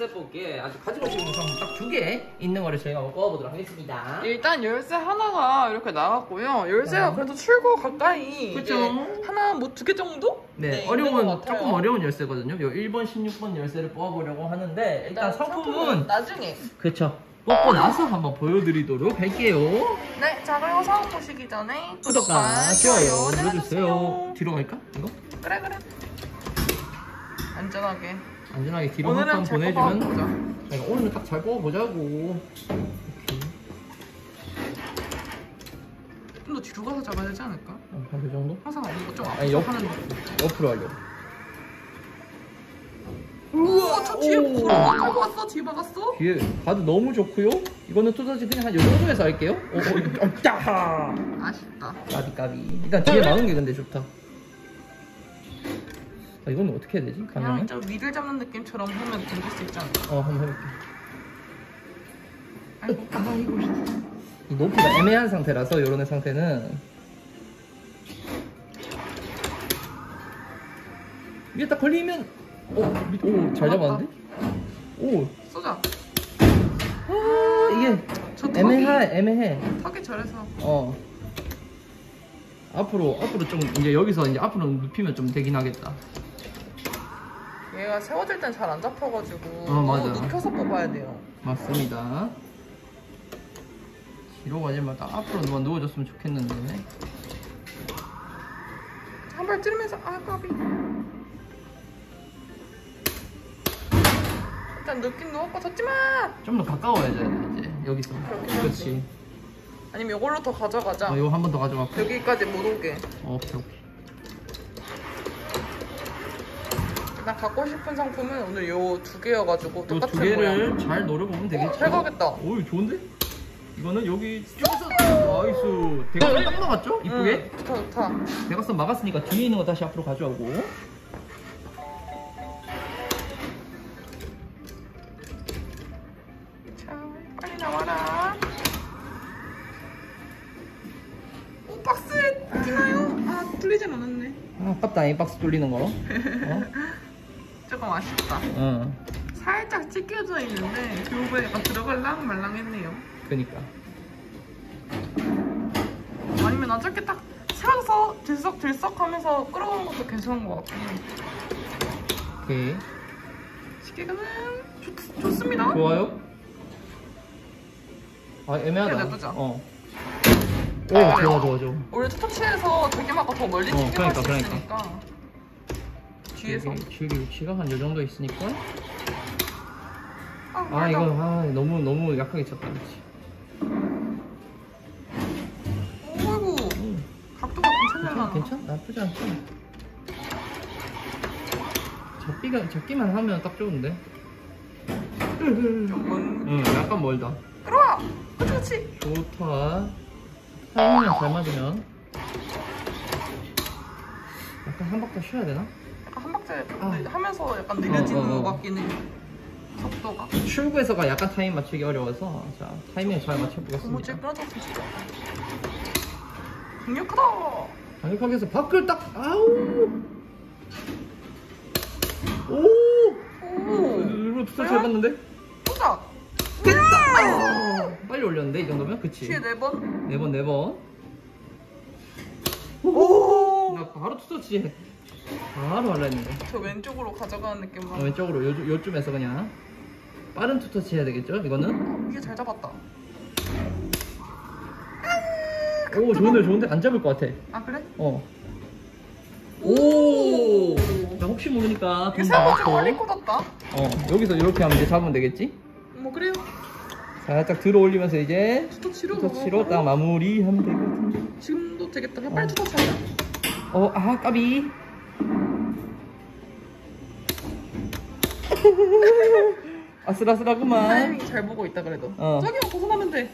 열쇠 뽑기에 아주 가지고 싶은 상품 딱 2개 있는 거를 저희가 한번 뽑아보도록 하겠습니다. 일단 열쇠 하나가 이렇게 나왔고요. 열쇠가 그래도 출구 가까이 그쵸? 하나 뭐 2개 정도? 네, 있는 것 같아요. 조금 어려운 열쇠거든요. 요 1번, 16번 열쇠를 뽑아보려고 하는데 일단 상품은 나중에. 그쵸. 뽑고 나서 한번 보여드리도록 할게요. 네, 자 그리고 상품 보시기 전에 구독과 좋아요 눌러주세요. 뒤로 갈까? 이거? 그래. 안전하게. 안전하게 뒤로 오늘은 한판 잘 보내주면 뽑아보자. 내가 오늘은 딱 잘 뽑아보자고. 좀 더 뒤로 가서 잡아야 되지 않을까? 한 그 정도? 항상 이거 좀 아니, 앞으로 하는 거. 옆으로 하려고. 우와, 저 뒤에 오. 보라고 깔고 왔어? 뒤에 박았어? 뒤에 가드 너무 좋고요. 이거는 토다지 그냥 한 요 정도에서 할게요. 짜! 아쉽다. 까비. 일단 뒤에 막은 게 근데 좋다. 아, 이건 어떻게 해야 되지? 그냥 가능해? 저 위를 잡는 느낌처럼 하면 던질 수 있지 않을까? 한번 해볼게. 아이고. 이 높이가 애매한 상태라서 요런 상태는 위에 딱 걸리면 잘 잡았는데? 오 쏘자. 이게 저 애매해. 턱이 저래서. 앞으로 좀 이제 여기서 이제 앞으로 눕히면 좀 되긴 하겠다. 얘가 세워질 땐 잘 안 잡혀가지고 맞아. 눕혀서 뽑아야 돼요. 맞습니다. 뒤로 가지 말고 앞으로만 누워줬으면 좋겠는데. 한 발 찌르면서 까비. 일단 느낌 누웠고 젖지마. 좀 더 가까워야 돼 이제 여기서. 그렇지. 아니면 이걸로 더 가져가자. 이거 한 번 더 가져가. 여기까지 못 오게. 오케이. 나 갖고 싶은 상품은 오늘 요 2개여가지고 이 똑같은 2개를 모양. 잘 노려보면 되겠지. 잘 가겠다. 오 좋은데? 이거는 여기 나이스. 대각선 딱 막았죠? 이쁘게? 좋다. 대각선 막았으니까 뒤에 있는 거 다시 앞으로 가져오고. 자, 빨리 나와라. 오, 박스에 튀나요? 뚫리진 않았네. 아깝다 이 박스 뚫리는 거. 조금 아쉽다. 살짝 찢겨져 있는데 튜브에 약간 들어갈랑 말랑했네요. 그니까. 아니면 어차피 딱 세워서 들썩들썩하면서 끌어오는 것도 괜찮은 것 같고. 오케이. 시계가는 좋습니다. 좋아요. 애매하다. 그래, 냅두자. 오 좋아. 원래 투터치에서 되게마가 더 멀리 튀겨갈 수 있으니까. 뒤에서. 줄기 위치가 한 요 정도 있으니까. 맞아. 이거 너무 약하게 쳤다. 그렇지. 어이구. 각도가 괜찮냐? 괜찮아? 나쁘지 않죠. 잡기만 하면 딱 좋은데. 좀 약간 멀다. 끌어와. 그렇지. 좋다. 타이밍이 잘 맞으면. 약간 한 박자 쉬어야 되나? 약간 한 박자 하면서 약간 느려지는 것 같긴 해. 속도가. 출구에서가 약간 타이밍 맞추기 어려워서 자 타이밍 잘 너무 맞춰보겠습니다. 찌그러졌어 진짜. 강력하다. 강력하게 해서 밖을 딱 오! 일부러 투자 잘 봤는데? 보자. 됐다! 빨리 올렸는데 이 정도면? 그치? 뒤에 4번. 4번 오! 나 바로 투서치 바로 하려 했는데. 저 왼쪽으로 가져가는 느낌으로. 왼쪽으로 요쯤에서 그냥 빠른 투터치 해야 되겠죠? 이거는? 이게 잘 잡았다. 오 좋은데 안 잡을 것 같아. 그래? 오! 나 혹시 모르니까 이게 생각보다 빨리 꽂았다. 여기서 이렇게 하면 이제 잡으면 되겠지? 뭐 그래요? 살짝 들어 올리면서 이제 투터치로 딱 마무리하면 되거든. 지금도 되겠다. 빨리 투터치하자. 까비. 아슬아슬하구만. 타이밍 잘 보고 있다 그래도. 저기만 벗어나면 돼.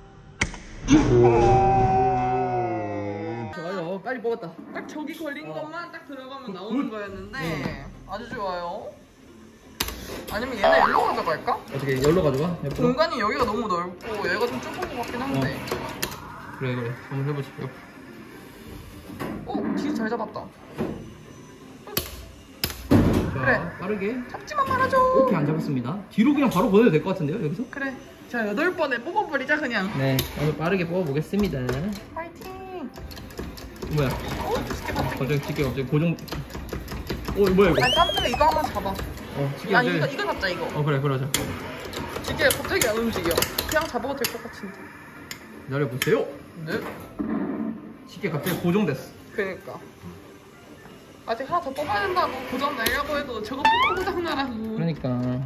좋아요. 빨리 뽑았다. 딱 저기 걸린 것만 딱 들어가면 나오는 거였는데 아주 좋아요. 아니면 얘네 일로 가져갈까? 어떻게 열로 가져가? 옆으로? 공간이 여기가 너무 넓고 얘가 좀 좁은 것 같긴 한데. 그래 한번 해보자. 뒤 잘 잡았다. 자, 그래. 빠르게. 잡지만 말아줘. 오케이, 안 잡았습니다. 뒤로 그냥 바로 보내도 될 것 같은데요, 여기서? 그래. 자, 8번에 뽑아버리자 그냥. 네, 오늘 빠르게 뽑아보겠습니다. 파이팅. 뭐야? 갑자기 집게 갑자기 고정. 뭐야 이거? 아니 깜짝이야 이거 한번 잡아. 집게 아니 갑자기. 이거 잡자 이거. 그래, 그러자. 이게 갑자기 안 움직여. 그냥 잡아도 될 것 같은데. 기다려보세요. 네? 집게 갑자기 고정됐어. 그니까. 아직 하나 더 뽑아야 된다고 고장 내려고 해도 저거 뽑고 고장 나라고. 그러니까.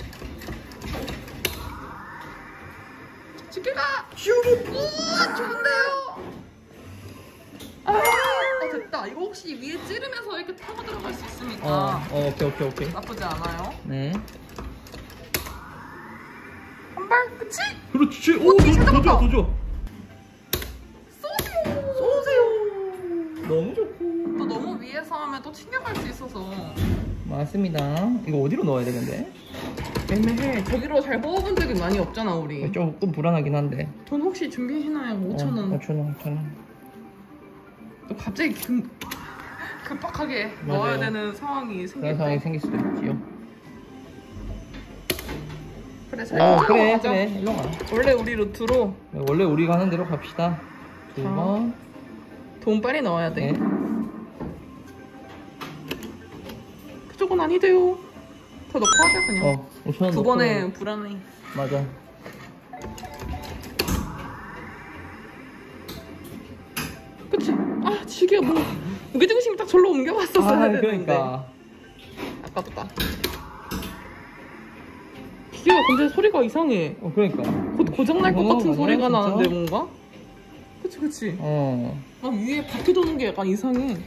집게가 슈. 우와 좋은데요. 됐다. 이거 혹시 위에 찌르면서 이렇게 타고 들어갈 수 있으니까 오케이. 나쁘지 않아요. 네. 한 발, 그치? 그렇지. 찾아봤다. 더 줘. 쏘세요. 너무 좋고. 또 너무 위에서 하면 또 튕겨갈 수 있어서 맞습니다. 이거 어디로 넣어야 되는데? 애매해. 저기로 잘 뽑아본 적이 많이 없잖아 우리. 조금 불안하긴 한데. 돈 혹시 준비해놔요? 5,000원. 5,000원. 또 갑자기 급박하게 맞아요. 넣어야 되는 상황이 그런 생길 상황이 때. 생길 수도 있지요. 그래 잘 그래. 가자. 일로 와. 원래 우리 루트로 네, 원래 우리 가는 대로 갑시다. 2번. 돈 빨리 넣어야 돼. 네. 그쪽은 아니대요. 더 넣고 하자 그냥. 5,000원. 두 번에 불안해. 맞아. 그치? 아 지게 뭐 무게중심이 딱 절로 옮겨갔었어야 되는데. 그러니까. 아깝다. 기계가 근데 소리가 이상해. 그러니까. 곧 고장날 것 같은 맞네, 소리가 진짜? 나는데 뭔가? 그치. 막 위에 바퀴 도는 게 약간 이상해.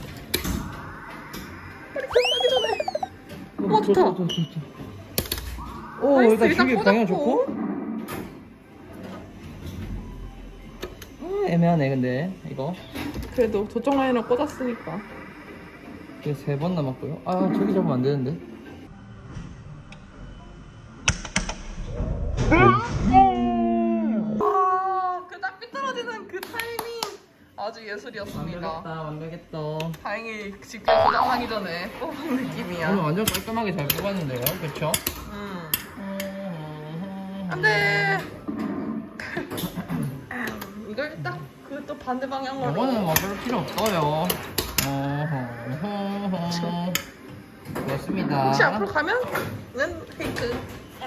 빨리 끝나기 전에. 좋다. 나이스, 일단 중계 방향 꽂았고. 좋고. 애매하네 근데 이거. 그래도 저쪽 라인을 꽂았으니까. 이게 3번 남았고요. 저기 잡으면 안 되는데. 그 딱 삐뚤어지는 그 타이밍 아주 예술이었습니다. 완벽했다. 다행히 직접 고장나기 전에 뽑은 느낌이야. 오늘 완전 깔끔하게 잘 뽑았는데요, 그렇죠? 안돼. 이걸 딱 그 또 반대 방향으로. 이거는 뭐 별로 필요 없어요. 그렇습니다. 혹시 앞으로 가면은 페이크.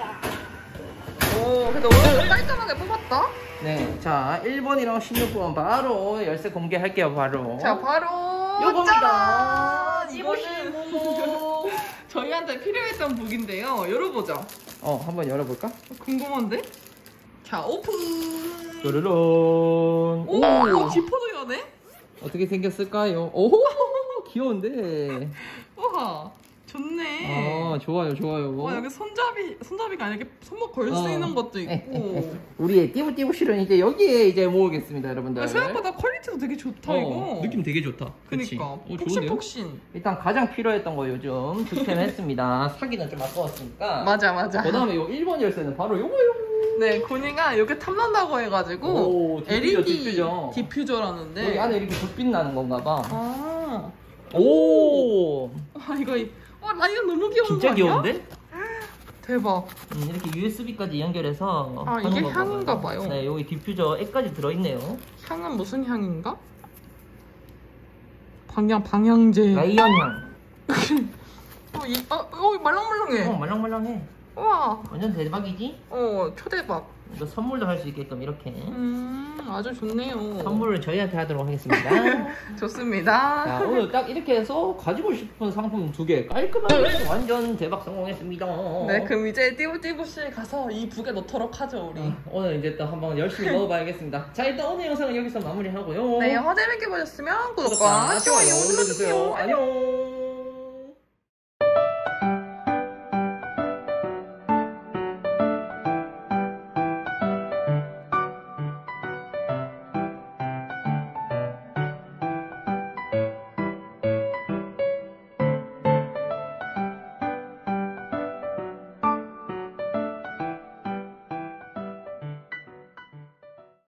오, 그래도 오늘 깔끔하게 뽑았다. 네, 자 1번이랑 16번 바로 열쇠 공개할게요, 바로. 자, 바로 요겁니다. 짜란! 이거는 저희한테 필요했던 북인데요. 열어보죠. 한번 열어볼까? 궁금한데? 자, 오픈. 쪼르륵. 오, 지퍼도 여네? 어떻게 생겼을까요? 오, 귀여운데. 우와, 좋네. 좋아요. 와, 여기 손잡이가 아니라 이렇게 손목 걸 수 있는 것도 있고. 우리의 띠부띠부실은 이제 여기에 이제 모으겠습니다, 여러분들. 생각보다 퀄리티도 되게 좋다, 이거. 느낌 되게 좋다. 그니까. 좋은데요? 폭신폭신. 일단 가장 필요했던 거 요즘 득템했습니다. 사기는 좀 아까웠으니까. 맞아. 그 다음에 요 1번 열쇠는 바로 요거요. 네, 고니가 여기 탐난다고 해가지고 오, 디퓨저, LED 디퓨저. 디퓨저라는데. 여기 안에 이렇게 불빛 나는 건가 봐. 아, 오! 이거 라이언 너무 귀여운 진짜 거 아니야? 귀여운데? 대박. 이렇게 USB까지 연결해서 하는 이게 건가 향인가 봐요. 네, 여기 디퓨저 액까지 들어있네요. 향은 무슨 향인가? 방향제. 라이언 향. 말랑말랑해. 말랑말랑해. 우와. 완전 대박이지? 초대박. 이거 선물도 할 수 있게끔 이렇게 아주 좋네요. 선물을 저희한테 하도록 하겠습니다. 좋습니다. 자, 오늘 딱 이렇게 해서 가지고 싶은 상품 2개 깔끔하게 완전 대박 성공했습니다. 네, 그럼 이제 띠부띠부씨 가서 이 북에 넣도록 하죠, 우리. 오늘 이제 또 한번 열심히 먹어봐야겠습니다. 자, 일단 오늘 영상은 여기서 마무리하고요. 네, 영화 재밌게 보셨으면 구독과 좋아요 눌러주세요. 안녕.